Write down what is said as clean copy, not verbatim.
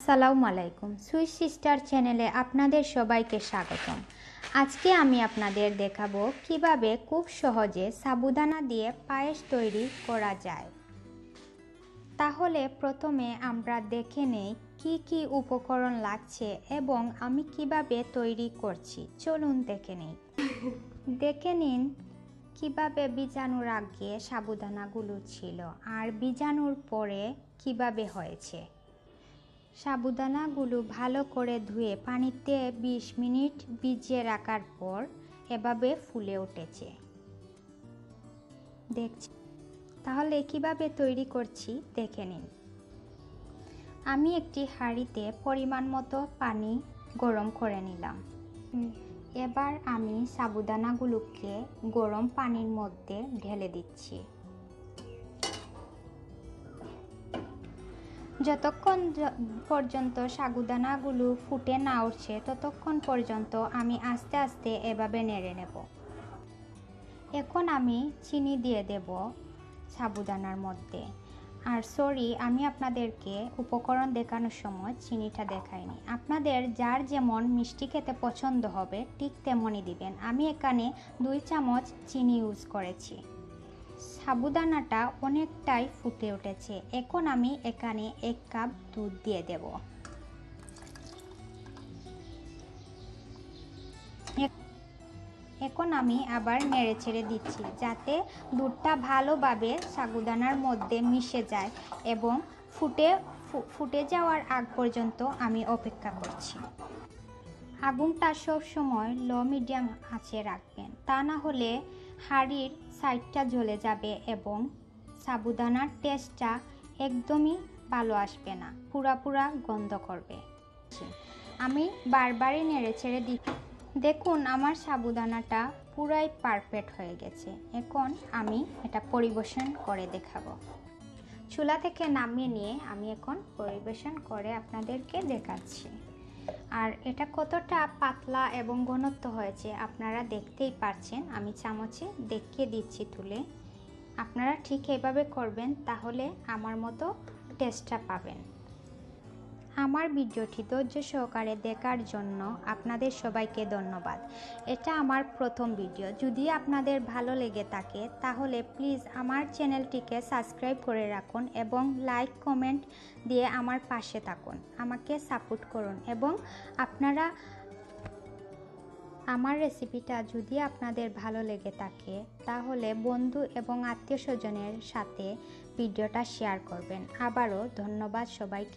আসসালামু আলাইকুম। Sweet sister চ্যানেলে আপনাদের সবাইকে স্বাগতম। আজকে আমি আপনাদের দেখাবো কিভাবে খুব সহজে সাবুদানা দিয়ে পায়েস তৈরি করা যায়। তাহলে প্রথমে আমরা দেখে নেই কি কি উপকরণ লাগছে এবং আমি কিভাবে তৈরি করছি। চলুন দেখে নেই। দেখে নিন কিভাবে বীজাণুর আগে সাবুদানাগুলো ছিল আর বীজাণুর পরে কিভাবে হয়েছে। সাবুদানাগুলো ভালো করে ধুয়ে পানিতে 20 মিনিট ভিজিয়ে রাখার পর এভাবে ফুলে উঠেছে। দেখছি, তাহলে কিভাবে তৈরি করছি দেখে নিন। আমি একটি হাঁড়িতে পরিমাণ মতো পানি গরম করে নিলাম। এবার আমি সাবুদানাগুলোকে গরম পানির মধ্যে ঢেলে দিচ্ছি। যতক্ষণ পর্যন্ত সাবুদানাগুলো ফুটে না উঠছে ততক্ষণ পর্যন্ত আমি আস্তে আস্তে এভাবে নেড়ে নেব। এখন আমি চিনি দিয়ে দেব সাবুদানার মধ্যে। আর সরি, আমি আপনাদেরকে উপকরণ দেখানোর সময় চিনিটা দেখাইনি। আপনাদের যার যেমন মিষ্টি খেতে পছন্দ হবে ঠিক তেমনই দিবেন। আমি এখানে 2 চামচ চিনি ইউজ করেছি। সাবুদানাটা অনেকটাই ফুটে উঠেছে। এখন আমি এখানে 1 কাপ দুধ দিয়ে দেব। এখন আমি আবার নেড়ে ছেড়ে দিচ্ছি যাতে দুধটা ভালোভাবে সাবুদানার মধ্যে মিশে যায় এবং ফুটে যাওয়ার আগ পর্যন্ত আমি অপেক্ষা করছি। আগুনটা সবসময় লো মিডিয়াম আঁচে রাখবেন, তা না হলে হাঁড়ির সাইডটা জ্বলে যাবে এবং সাবুদানার টেস্টটা একদমই ভালো আসবে না, পুরা গন্ধ করবে। আমি বারবারই নেড়ে ছেড়ে দিচ্ছি। দেখুন আমার সাবুদানাটা পুরাই পারফেক্ট হয়ে গেছে। এখন আমি এটা পরিবেশন করে দেখাবো। চুলা থেকে নামিয়ে নিয়ে আমি এখন পরিবেশন করে আপনাদেরকে দেখাচ্ছি। আর এটা কতটা পাতলা এবং ঘনত্ব হয়েছে আপনারা দেখতেই পাচ্ছেন। আমি চামচে দেখিয়ে দিচ্ছি তুলে। আপনারা ঠিক এভাবে করবেন, তাহলে আমার মতো টেস্টটা পাবেন। আমার ভিডিওটি ধৈর্য সহকারে দেখার জন্য আপনাদের সবাইকে ধন্যবাদ। এটা আমার প্রথম ভিডিও। যদি আপনাদের ভালো লেগে থাকে তাহলে প্লিজ আমার চ্যানেলটিকে সাবস্ক্রাইব করে রাখুন এবং লাইক কমেন্ট দিয়ে আমার পাশে থাকুন, আমাকে সাপোর্ট করুন। এবং আপনারা আমার রেসিপিটা যদি আপনাদের ভালো লেগে থাকে তাহলে বন্ধু এবং আত্মীয় স্বজনের সাথে ভিডিওটা শেয়ার করবেন। আবারও ধন্যবাদ সবাইকে।